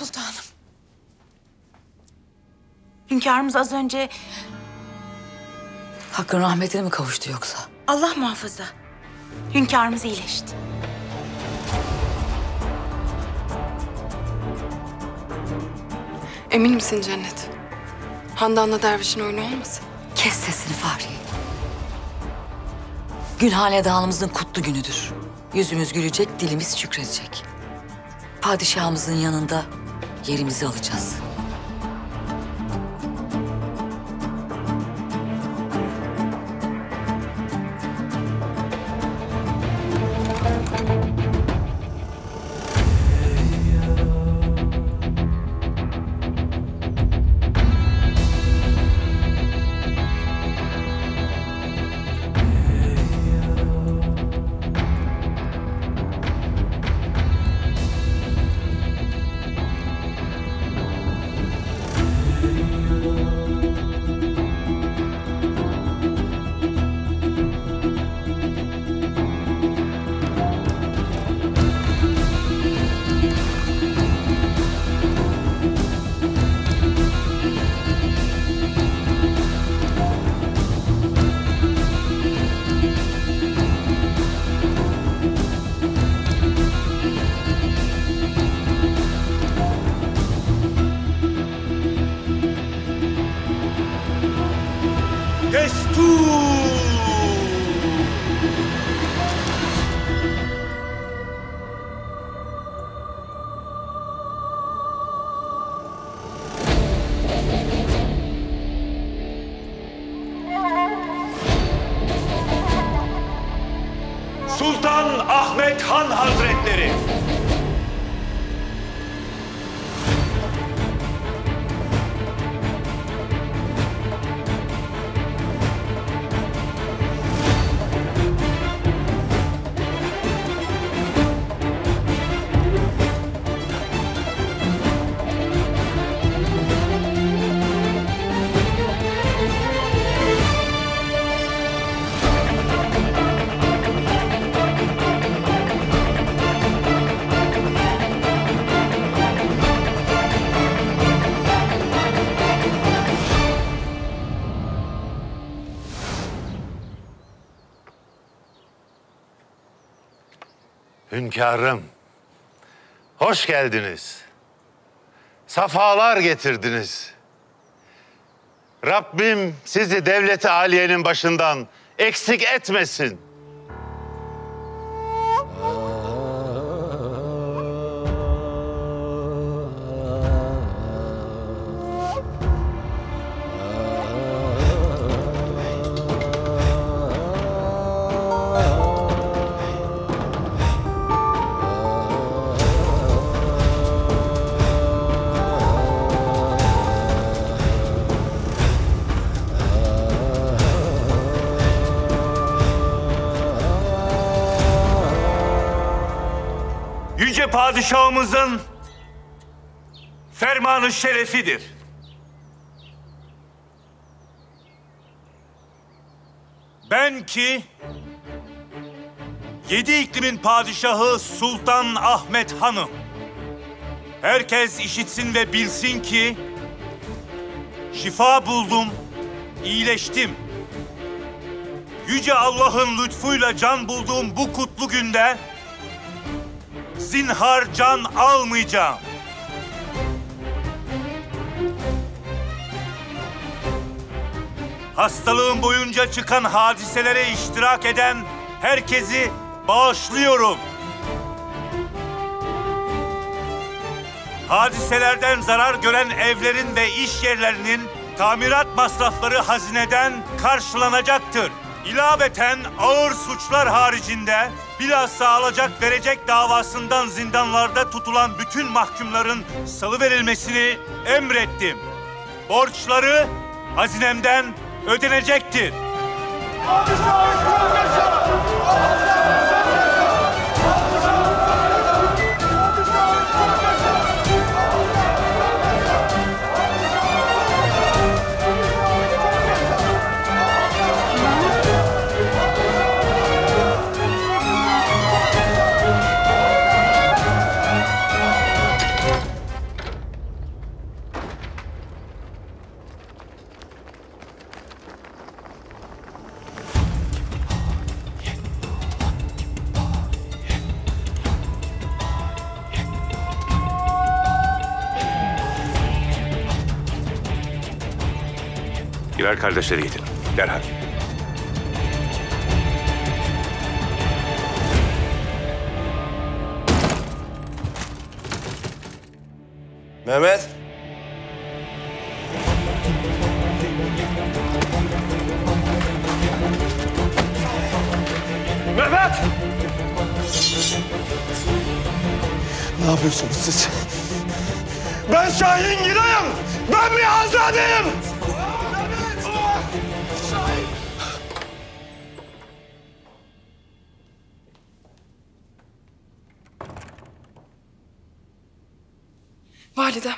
Sultanım. Hünkârımız az önce... Hakkın rahmetine mi kavuştu yoksa? Allah muhafaza. Hünkârımız iyileşti. Emin misin Cennet? Handan'la dervişin oyunu olmasın? Kes sesini Fahriye. Gül hanedanımızın kutlu günüdür. Yüzümüz gülecek, dilimiz şükredecek. Padişahımızın yanında yerimizi alacağız. Sultan Ahmet Han Hazretleri. Hünkârım, hoş geldiniz. Safalar getirdiniz. Rabbim sizi devlet-i aliyenin başından eksik etmesin. Yüce Padişahımızın fermanı şerefidir. Ben ki 7 iklimin padişahı Sultan Ahmet Han'ım. Herkes işitsin ve bilsin ki şifa buldum, iyileştim. Yüce Allah'ın lütfuyla can bulduğum bu kutlu günde zinhar can almayacağım. Hastalığım boyunca çıkan hadiselere iştirak eden herkesi bağışlıyorum. Hadiselerden zarar gören evlerin ve iş yerlerinin tamirat masrafları hazineden karşılanacaktır. İlaveten ağır suçlar haricinde bilhassa alacak verecek davasından zindanlarda tutulan bütün mahkumların salıverilmesini emrettim. Borçları hazinemden ödenecektir. Giray kardeşleri getirin. Derhal. Mehmet. Mehmet! Ne yapıyorsunuz siz? Ben Şahin Giray'ım! Ben bir azadeyim! Validem.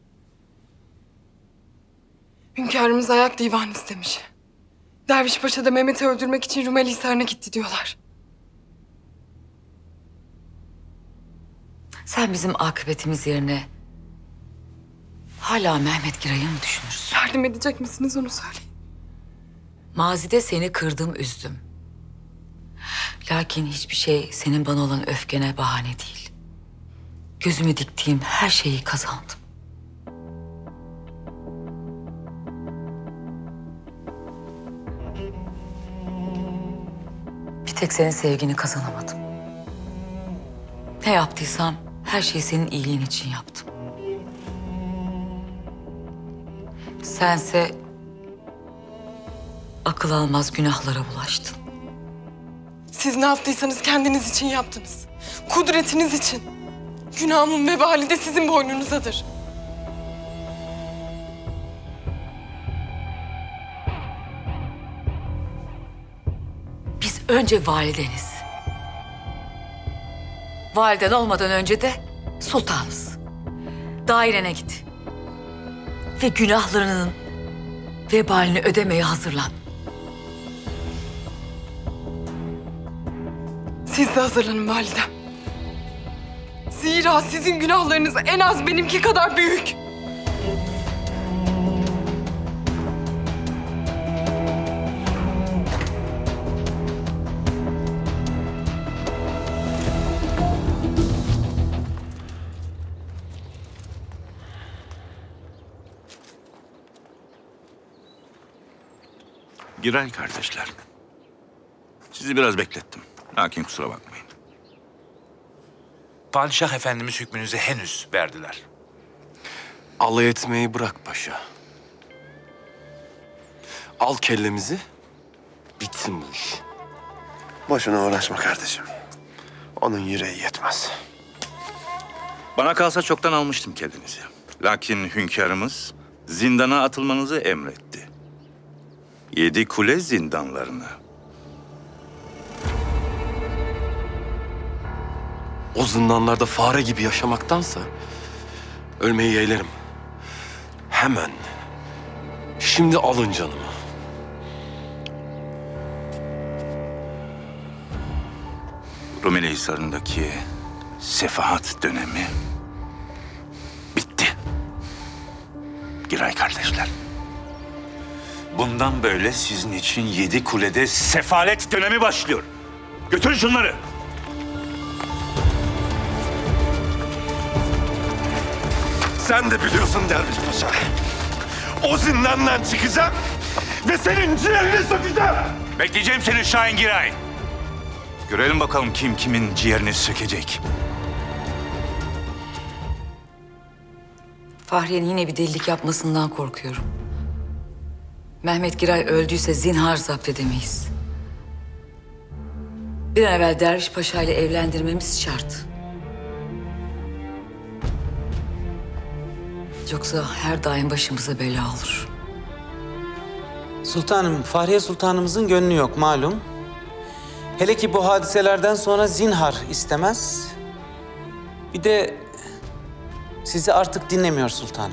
Hünkârımız ayak divan istemiş. Derviş Paşa da Mehmet'i öldürmek için Rumeli Hisarı'na gitti diyorlar. Sen bizim akıbetimiz yerine hala Mehmet Giray'ı mı düşünürsün? Yardım edecek misiniz onu söyleyin. Mazide seni kırdım, üzdüm. Lakin hiçbir şey senin bana olan öfkene bahane değil. Gözümü diktiğim her şeyi kazandım. Bir tek senin sevgini kazanamadım. Ne yaptıysam her şeyi senin iyiliğin için yaptım. Sense akıl almaz günahlara bulaştın. Siz ne yaptıysanız kendiniz için yaptınız. Kudretiniz için. Günahımın vebali de sizin boynunuzadır. Biz önce valideniz. Validen olmadan önce de sultanız. Dairene git. Ve günahlarının vebalini ödemeye hazırlan. Siz de hazırlanın validem. Zira sizin günahlarınız en az benimki kadar büyük. Giray kardeşler. Sizi biraz beklettim. Lakin kusura bakmayın. Padişah Efendimiz hükmünüzü henüz verdiler. Alay etmeyi bırak paşa. Al kellemizi, bitsin bu iş. Boşuna uğraşma kardeşim. Onun yüreği yetmez. Bana kalsa çoktan almıştım kendinizi. Lakin hünkârımız zindana atılmanızı emretti. 7 kule zindanlarına. O zindanlarda fare gibi yaşamaktansa ölmeyi yeğlerim. Hemen. Şimdi alın canımı. Rumeli Hisarı'ndaki sefahat dönemi bitti. Giray kardeşler. Bundan böyle sizin için 7 kulede sefalet dönemi başlıyor. Götürün şunları. Sen de biliyorsun Derviş Paşa. O zindandan çıkacağım ve senin ciğerini sökeceğim. Bekleyeceğim seni Şahin Giray. Görelim bakalım kim kimin ciğerini sökecek. Fahriye'nin yine bir delilik yapmasından korkuyorum. Mehmet Giray öldüyse zinhar zapt edemeyiz. Bir an evvel Derviş Paşa ile evlendirmemiz şart. Yoksa her daim başımıza bela olur. Sultanım, Fahriye Sultanımızın gönlü yok malum. Hele ki bu hadiselerden sonra zinhar istemez. Bir de sizi artık dinlemiyor sultanım.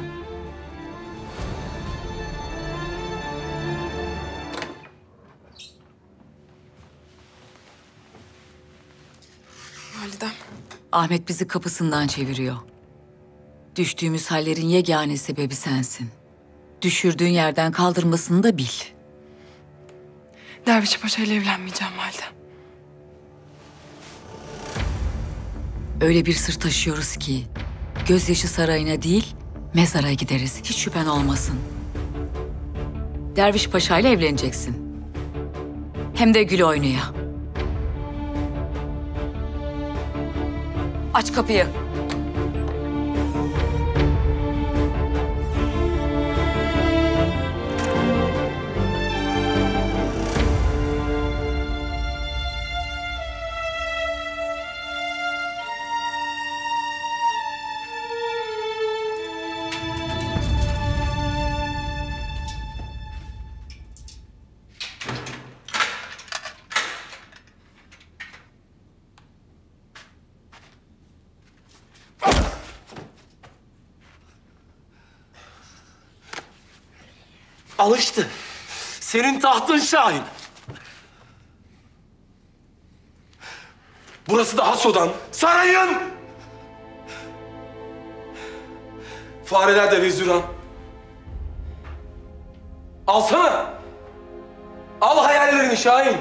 Validem. Ahmet bizi kapısından çeviriyor. Düştüğümüz hallerin yegane sebebi sensin. Düşürdüğün yerden kaldırmasını da bil. Derviş Paşa ile evlenmeyeceğim validem. Öyle bir sır taşıyoruz ki gözyaşı sarayına değil mezara gideriz. Hiç şüphen olmasın. Derviş Paşa ile evleneceksin. Hem de gül oynaya. Aç kapıyı. Alıştı. Senin tahtın Şahin. Burası da Haso'dan. Sarayın! Fareler de vezüran. Alsana. Al hayallerini Şahin.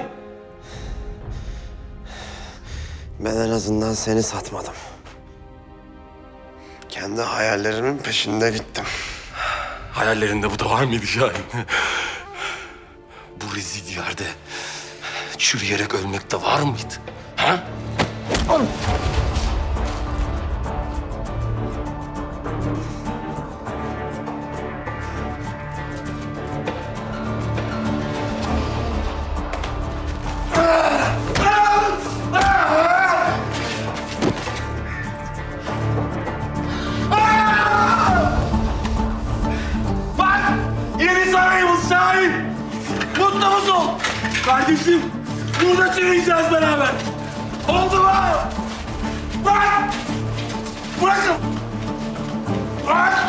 Ben en azından seni satmadım. Kendi hayallerimin peşinde gittim. Hayallerinde bu da var mıydı Şahin? Bu rezil yerde çürüyerek ölmek de var mıydı? Ha? Mutlu musun? Kardeşim, burada çürüyeceğiz beraber. Oldu mu? Bırak! Bırakın! Bırak!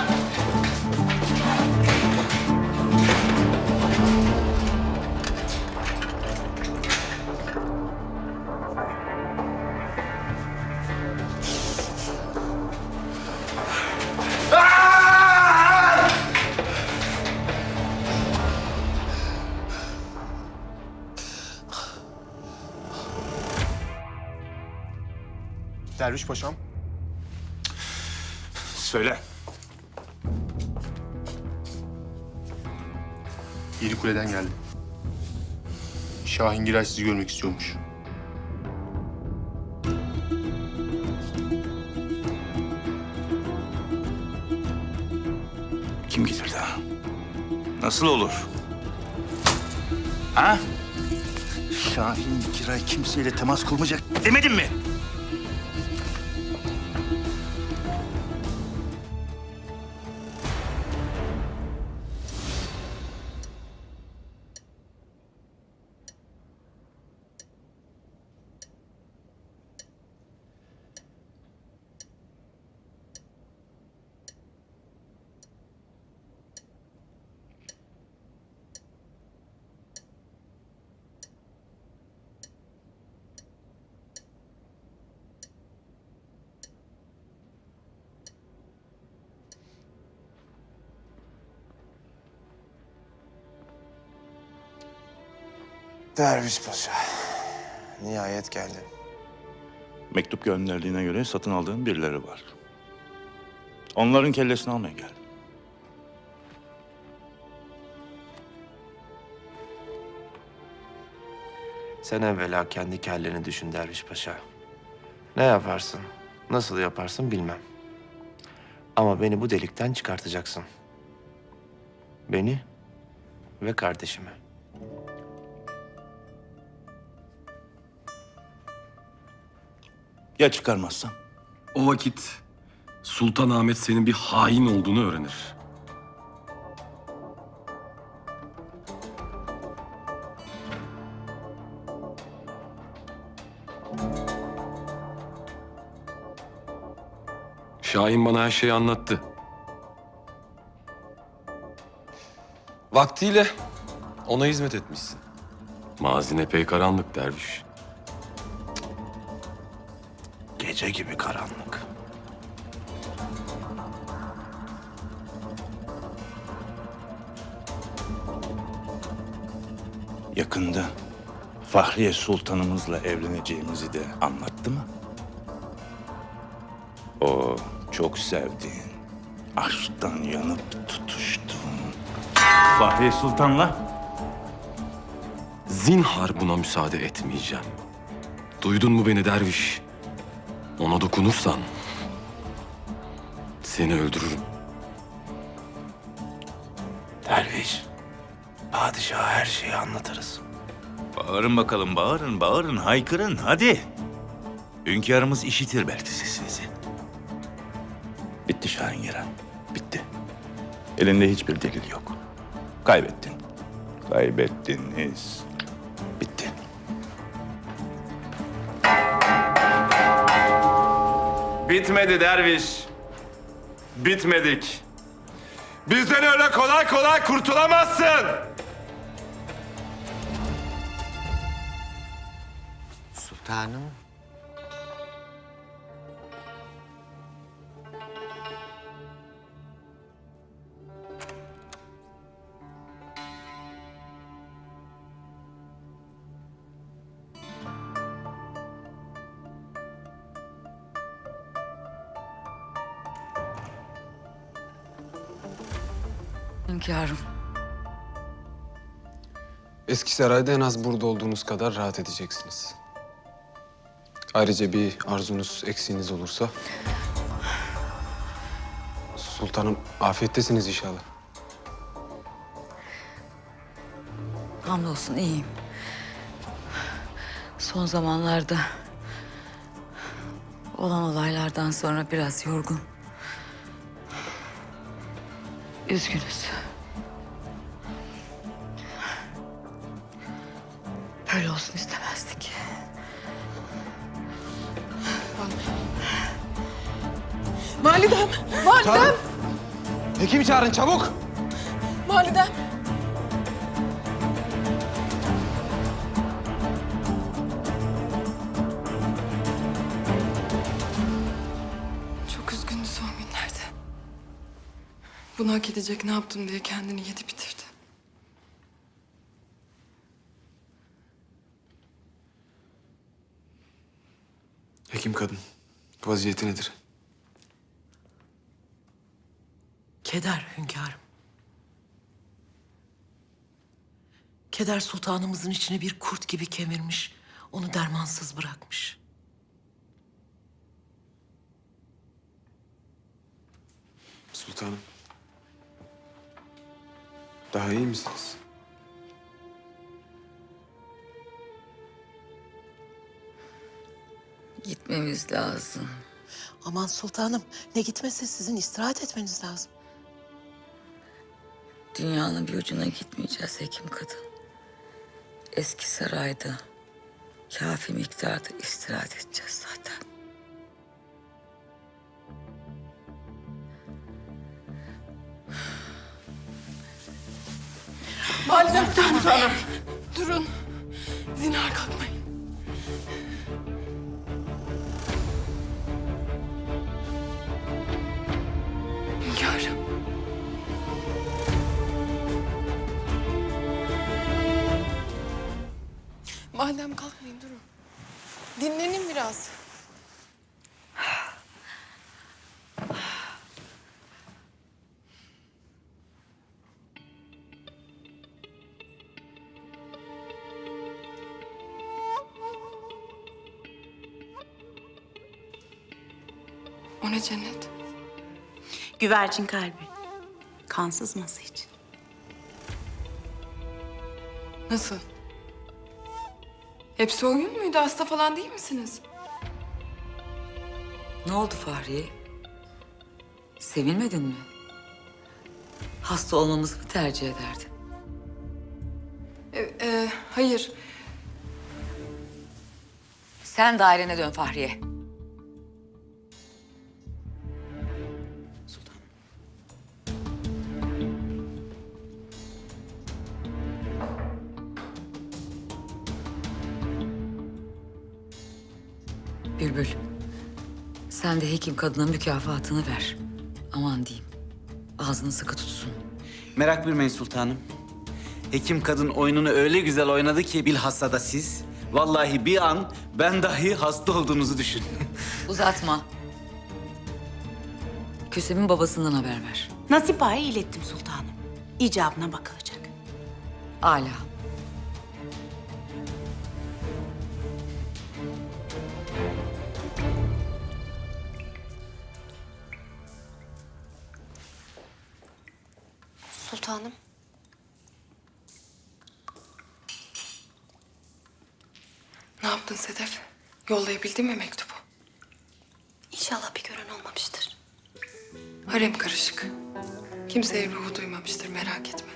Derviş Paşam. Söyle. Yedikule'den geldi. Şahin Giray sizi görmek istiyormuş. Kim getirdi ha? Nasıl olur? Ha? Şahin Giray kimseyle temas kurmayacak demedim mi? Derviş Paşa. Nihayet geldin. Mektup gönderdiğine göre satın aldığın birileri var. Onların kellesini almaya geldim. Sen evvela kendi kelleni düşün Derviş Paşa. Ne yaparsın, nasıl yaparsın bilmem. Ama beni bu delikten çıkartacaksın. Beni ve kardeşimi. Ya çıkarmazsam? O vakit Sultanahmet senin bir hain olduğunu öğrenir. Şahin bana her şeyi anlattı. Vaktiyle ona hizmet etmişsin. Mazin epey karanlık derviş. Gece gibi karanlık. Yakında Fahriye Sultanımızla evleneceğimizi de anlattı mı? O çok sevdiğin, aşktan yanıp tutuştuğun Fahriye Sultan'la Zinhar buna müsaade etmeyeceğim. Duydun mu beni derviş? Ona dokunursan seni öldürürüm. Derviş, padişaha her şeyi anlatırız. bağırın bakalım, bağırın, bağırın, haykırın hadi. Hünkârımız işitir belki sesinizi. Bitti Şahingir'e. Bitti. Elinde hiçbir delil yok. Kaybettin. Kaybettiniz. Bitti. Bitmedi derviş. Bitmedik. Bizden öyle kolay kolay kurtulamazsın. Sultanım. Hünkârım. Eski sarayda en az burada olduğunuz kadar rahat edeceksiniz. Ayrıca bir arzunuz, eksiğiniz olursa... Sultanım, afiyettesiniz inşallah. Hamdolsun iyiyim. Son zamanlarda olan olaylardan sonra biraz yorgun. Üzgünüz. Böyle olsun istemezdik. Validem! Validem! Hekim çağırın çabuk! Validem! Çok üzgündü son günlerde. Bunu hak edecek ne yaptım diye kendini yedi bitirdi. Hekim kadın, vaziyeti nedir? Keder hünkârım. Keder sultanımızın içine bir kurt gibi kemirmiş, onu dermansız bırakmış. Sultanım. Daha iyi misiniz? Gitmemiz lazım. Aman sultanım, ne gitmese sizin istirahat etmeniz lazım. Dünyanın bir ucuna gitmeyeceğiz hekim kadın. Eski sarayda kafi miktarda istirahat edeceğiz zaten. Validem! Sultanım! Durun. Zinhar kalkmayın. Hünkârım. Validem kalkmayın, durun. Dinlenin biraz. O ne Cennet? Güvercin kalbi. Kan sızması için. Nasıl? Hepsi oyun muydu? Hasta falan değil misiniz? Ne oldu Fahriye? Sevinmedin mi? Hasta olmamızı mı tercih ederdin? Hayır. Sen dairene dön Fahriye. Bülbül, sen de hekim kadına mükafatını ver. Aman diyeyim, ağzını sıkı tutsun. Merak buyurmayın sultanım. Hekim kadın oyununu öyle güzel oynadı ki bilhassa da siz. Vallahi bir an ben dahi hasta olduğunuzu düşündüm. Uzatma. Kösem'in babasından haber ver. Nasip Ağa'ya ilettim sultanım. icabına bakılacak. Âlâ. Sultanım. Ne yaptın Sedef? Yollayabildin mi mektubu? İnşallah bir gören olmamıştır. Harem karışık. Kimseye ruhu duymamıştır, merak etme.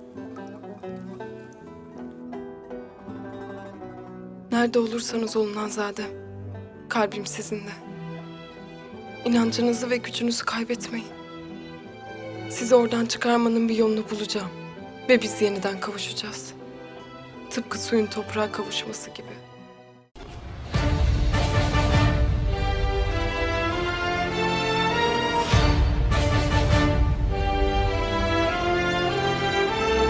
Nerede olursanız olun Hanzadem. Kalbim sizinle. İnancınızı ve gücünüzü kaybetmeyin. Sizi oradan çıkarmanın bir yolunu bulacağım. Ve biz yeniden kavuşacağız. Tıpkı suyun toprağa kavuşması gibi.